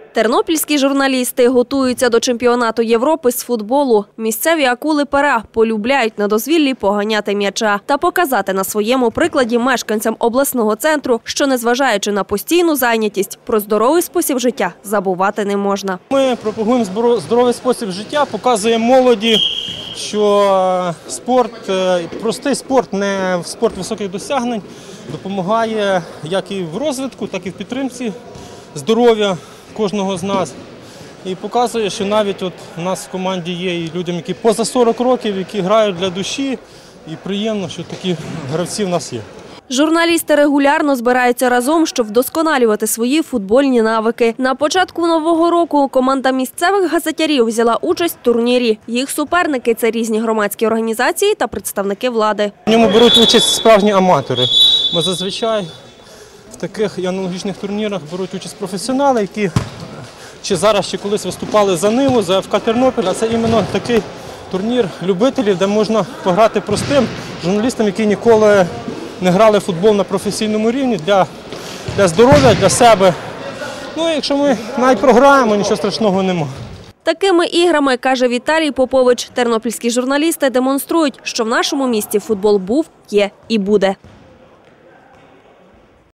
Тернопільські журналісти готуються до чемпіонату Європи з футболу. Місцеві акули пера полюбляють на дозвіллі поганяти м'яча та показати на своєму прикладі мешканцям обласного центру, що, незважаючи на постійну зайнятість, про здоровий спосіб життя забувати не можна. Ми пропагуємо здоровий спосіб життя, показуємо молоді, що спорт, простий спорт, не спорт високих досягнень, допомагає як і в розвитку, так і в підтримці здоров'я кожного з нас. І показує, що навіть от у нас в команді є і людям, які поза 40 років, які грають для душі. І приємно, що такі гравці в нас є. Журналісти регулярно збираються разом, щоб вдосконалювати свої футбольні навики. На початку нового року команда місцевих газетярів взяла участь в турнірі. Їх суперники – це різні громадські організації та представники влади. В ньому беруть участь справжні аматори. Бо зазвичай в таких і аналогічних турнірах беруть участь професіонали, які чи зараз, чи колись виступали за Ниву, за ФК Тернопіль. А це іменно такий турнір любителів, де можна пограти простим журналістам, які ніколи не грали в футбол на професійному рівні, для здоров'я, для себе. Ну, якщо ми навіть програємо, нічого страшного немає. Такими іграми, каже Віталій Попович, тернопільські журналісти демонструють, що в нашому місті футбол був, є і буде.